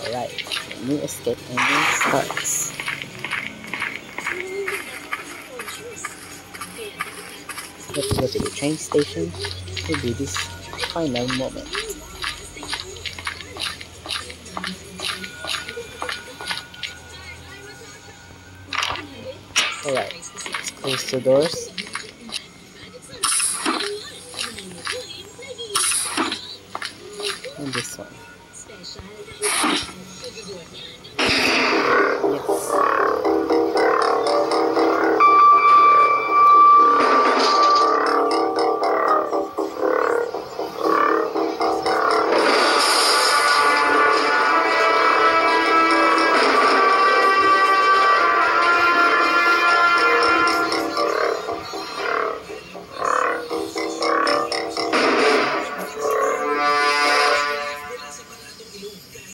Alright, the new escape engine starts. Let's go to the train station to do this final moment. Alright, let's close the doors. And this one. Yes.